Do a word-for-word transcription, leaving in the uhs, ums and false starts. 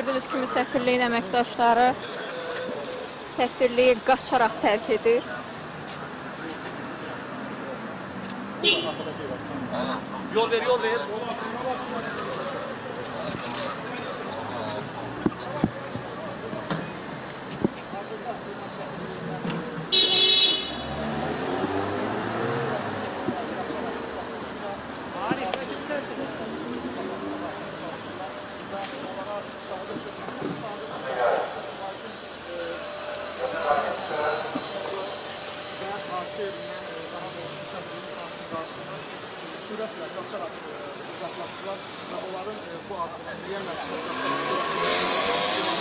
Gördüyünüz kimi səfirliyin əməkdaşları səfirliyi qaçaraq tərk edir. Yol ver, yol ver. Sürətlə qaçaraq uzaqlaşdılar və onların bu addımı yiyəməsi